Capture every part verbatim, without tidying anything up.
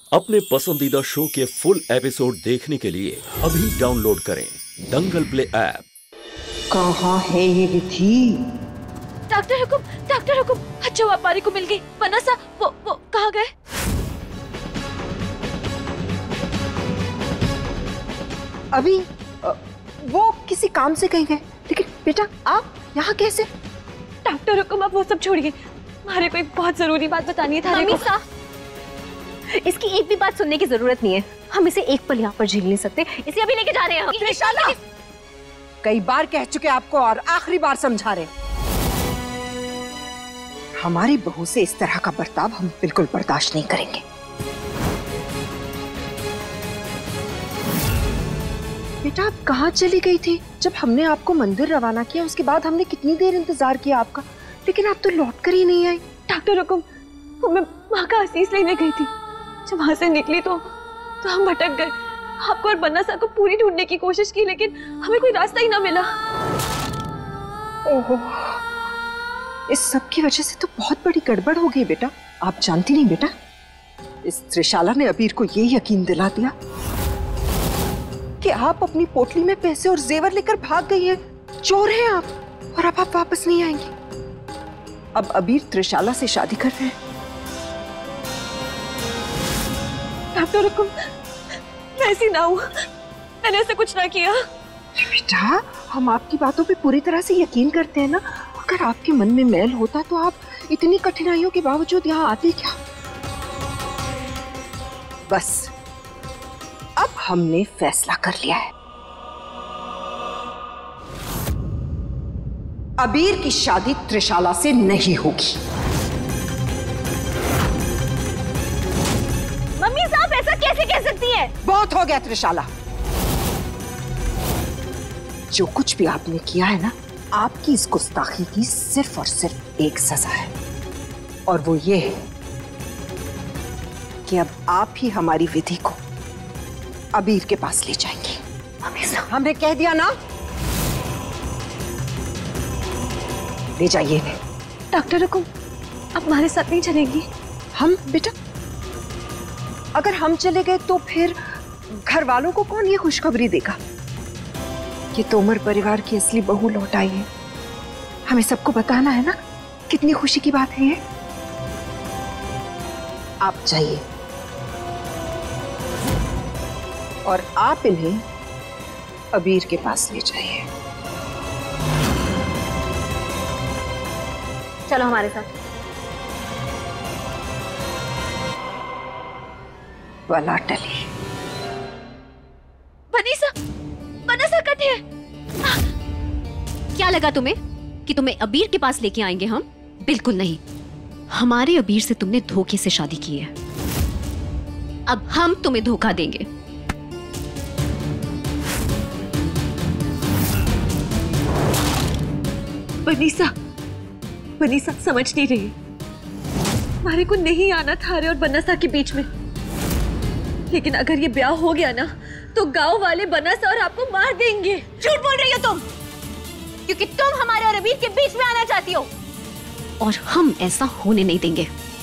अपने पसंदीदा शो के फुल एपिसोड देखने के लिए अभी डाउनलोड करें दंगल प्ले ऐप। कहाँ है ये विधि? डॉक्टर हुकुम, डॉक्टर हुकुम, अच्छा व्यापारी को मिल गई। बनसा वो वो कहाँ गए? अभी वो किसी काम से कहीं गए, लेकिन बेटा आप यहाँ कैसे? डॉक्टर हुकुम अब वो सब छोड़िए, हमारे को एक बहुत जरूरी बात बतानी है थाने को। इसकी एक भी बात सुनने की जरूरत नहीं है, हम इसे एक पल यहाँ पर झेल नहीं सकते, इसे अभी लेके जा रहे हैं। त्रिशाला, कई बार कह चुके आपको और आखिरी बार समझा रहे, हमारी बहू से इस तरह का बर्ताव हम बिल्कुल बर्दाश्त नहीं करेंगे। बेटा आप कहाँ चली गई थी? जब हमने आपको मंदिर रवाना किया उसके बाद हमने कितनी देर इंतजार किया आपका, लेकिन आप तो लौट कर ही नहीं आई। डॉक्टर हुकुम, वो मैं वहाँ का आशीष लेने गई थी, जब वहाँ से निकली तो तो हम भटक गए। आपको और बन्ना साहब को पूरी ढूंढने की कोशिश की, लेकिन हमें कोई रास्ता ही ना मिला। ओहो, इस सब की वजह से तो बहुत बड़ी गड़बड़ हो गई बेटा। आप जानती नहीं बेटा, इस त्रिशाला ने अबीर को ये यकीन दिला दिया कि आप अपनी पोटली में पैसे और जेवर लेकर भाग गई हैं, चोर हैं आप, और अब आप वापस नहीं आएंगी। अब अबीर त्रिशाला से शादी कर रहे हैं। डॉक्टर हुकुम, मैं ऐसी ना हूँ, मैंने ऐसा कुछ ना किया। बेटा हम आपकी बातों पे पूरी तरह से यकीन करते हैं ना, अगर आपके मन में मैल होता तो आप इतनी कठिनाइयों के बावजूद यहाँ आते क्या? बस अब हमने फैसला कर लिया है, अबीर की शादी त्रिशाला से नहीं होगी। मम्मी साहब ऐसा कैसे कह सकती है? बहुत हो गया त्रिशाला, जो कुछ भी आपने किया है ना, आपकी इस गुस्ताखी की सिर्फ और सिर्फ एक सजा है, और वो ये है कि अब आप ही हमारी विधि को अबीर के पास ले जाएंगे। मम्मी साहब, हमने कह दिया ना, ले जाइए इन्हें। डॉक्टर हुकुम, आप हमारे साथ नहीं चलेंगी? हम बेटा, अगर हम चले गए तो फिर घर वालों को कौन ये खुशखबरी देगा कि तोमर परिवार की असली बहू लौट आई है? हमें सबको बताना है ना, कितनी खुशी की बात है ये। आप जाइए और आप इन्हें अबीर के पास ले जाइए। चलो हमारे साथ। वाला टली। बनीसा, बनसा कट है। क्या लगा तुम्हें कि तुम्हें अबीर के पास लेके आएंगे हम? बिल्कुल नहीं, हमारे अबीर से तुमने धोखे से शादी की है, अब हम तुम्हें धोखा देंगे। बनीसा, बनीसा समझ नहीं रही, हमारे को नहीं आना था अरे और बनसा के बीच में, लेकिन अगर ये ब्याह हो गया ना तो गांव वाले बनसा और आपको मार देंगे। झूठ बोल रही हो तुम, क्योंकि तुम हमारे और अबीर के बीच में आना चाहती हो, और हम ऐसा होने नहीं देंगे।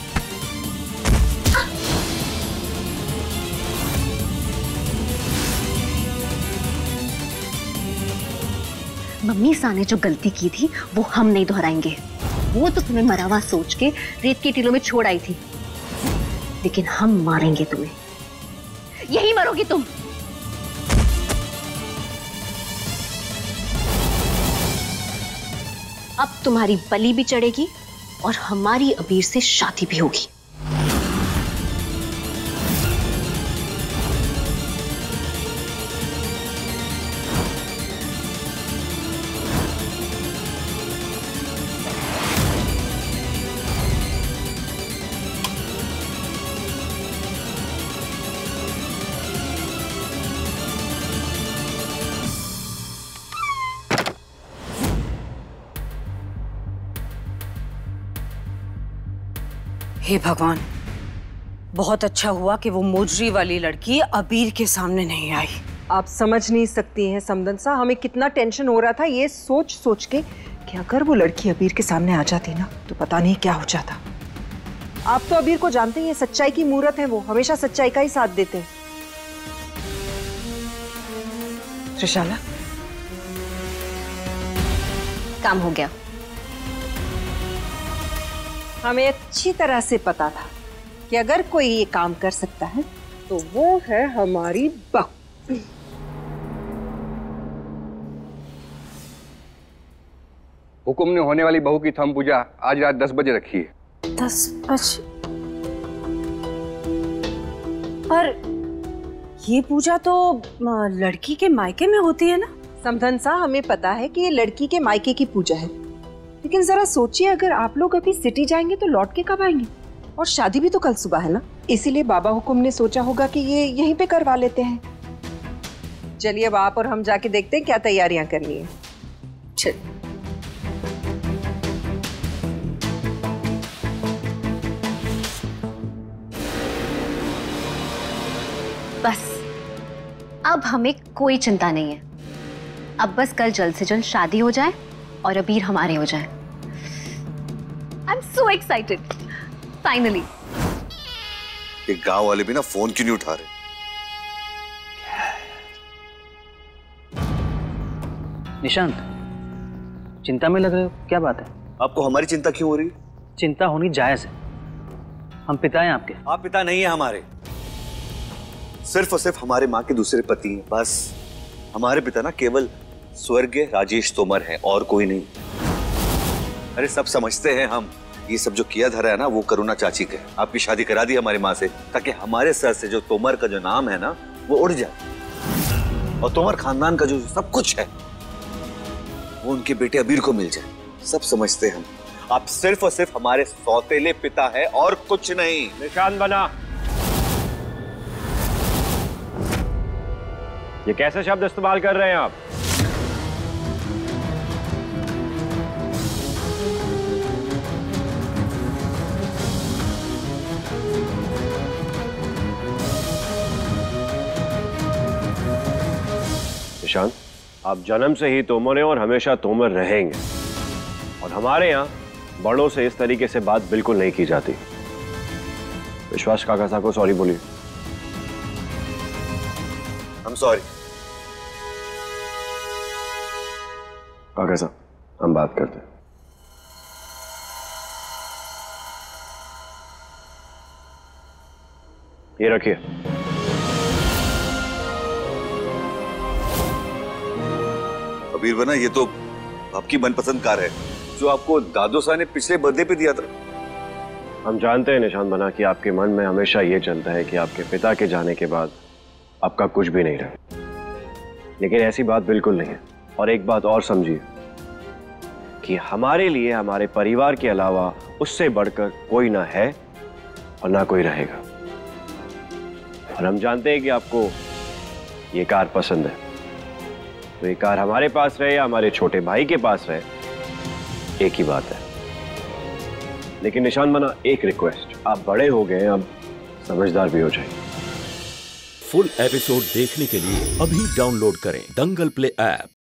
मम्मी सा ने जो गलती की थी वो हम नहीं दोहराएंगे। वो तो तुम्हें मरावा सोच के रेत के टीलों में छोड़ आई थी, लेकिन हम मारेंगे तुम्हें, यही मरोगी तुम। अब तुम्हारी बलि भी चढ़ेगी और हमारी अबीर से शादी भी होगी। हे भगवान, बहुत अच्छा हुआ कि वो मोजरी वाली लड़की अबीर के सामने नहीं आई। आप समझ नहीं सकती हैं समदन सा, हमें कितना टेंशन हो रहा था ये सोच सोच के कि अगर वो लड़की अबीर के सामने आ जाती ना तो पता नहीं क्या हो जाता। आप तो अबीर को जानते हैं, ये सच्चाई की मूरत है, वो हमेशा सच्चाई का ही साथ देते हैं। त्रिशाला, काम हो गया। हमें अच्छी तरह से पता था कि अगर कोई ये काम कर सकता है तो वो है हमारी बहू। हुकुम ने होने वाली बहू की थम पूजा आज रात दस बजे रखी है। दस बजे? पर ये पूजा तो अ, लड़की के मायके में होती है ना? समधन सा, हमें पता है कि ये लड़की के मायके की पूजा है, लेकिन जरा सोचिए अगर आप लोग अभी सिटी जाएंगे तो लौट के कब आएंगे? और शादी भी तो कल सुबह है ना, इसीलिए बाबा हुकुम ने सोचा होगा कि ये यहीं पे करवा लेते हैं। चलिए अब आप और हम जाके देखते हैं क्या तैयारियां करनी है। चल। बस अब हमें कोई चिंता नहीं है। अब बस कल जल्द से जल्द शादी हो जाए और अबीर हमारे हो जाए। I am so excited, finally. ये गांव वाले भी ना फोन क्यों नहीं उठा रहे? निशांत, चिंता में लग रहे हो, क्या बात है? आपको हमारी चिंता क्यों हो रही है? चिंता होनी जायज है, हम पिता हैं आपके। आप पिता नहीं है हमारे, सिर्फ और सिर्फ हमारे माँ के दूसरे पति हैं, बस। हमारे पिता ना केवल स्वर्गीय राजेश तोमर हैं और कोई नहीं। अरे सब समझते हैं हम, ये सब जो किया धरा है ना वो करुणा चाची के। आपकी शादी करा दी हमारी माँ से ताकि हमारे सर से जो तोमर का जो नाम है ना वो उड़ जाए और तोमर खानदान का जो सब कुछ है वो उनके बेटे अबीर को मिल जाए। सब समझते हैं हम, आप सिर्फ और सिर्फ हमारे सौतेले पिता है और कुछ नहीं। निशान बना। ये कैसे शब्द इस्तेमाल कर रहे हैं आप? निशान, आप जन्म से ही तोमर हैं और हमेशा तोमर रहेंगे। और हमारे यहाँ बड़ों से इस तरीके से बात बिल्कुल नहीं की जाती। विश्वास काका साहब को सॉरी बोलिए। हम सॉरी। काका साहब, हम बात करते हैं। ये रखिए। अबीर बना, ये तो आपकी मनपसंद कार है जो आपको दादो साहब ने पिछले बर्थडे पे दिया था। हम जानते हैं निशान बना कि आपके मन में हमेशा ये चलता है कि आपके पिता के जाने के बाद आपका कुछ भी नहीं रहा, लेकिन ऐसी बात बिल्कुल नहीं है। और एक बात और समझिए कि हमारे लिए हमारे परिवार के अलावा उससे बढ़कर कोई ना है और ना कोई रहेगा। और हम जानते हैं कि आपको ये कार पसंद है, तो ये कार हमारे पास रहे या हमारे छोटे भाई के पास रहे, एक ही बात है। लेकिन निशान बना, एक रिक्वेस्ट, आप बड़े हो गए, अब समझदार भी हो जाएंगे। फुल एपिसोड देखने के लिए अभी डाउनलोड करें दंगल प्ले ऐप।